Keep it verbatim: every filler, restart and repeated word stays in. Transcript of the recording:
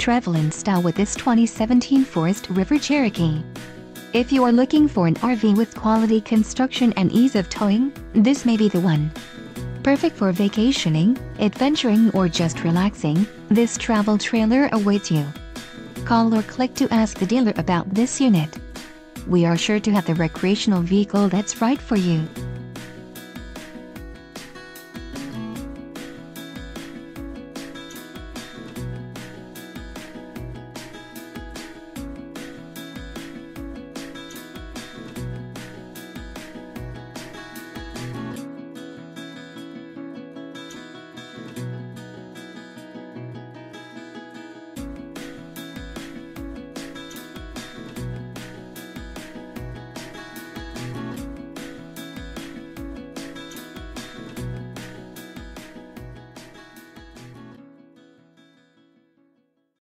travel in style with this twenty seventeen Forest River Cherokee. If you are looking for an R V with quality construction and ease of towing, this may be the one. Perfect for vacationing, adventuring or just relaxing, this travel trailer awaits you. Call or click to ask the dealer about this unit. We are sure to have the recreational vehicle that's right for you.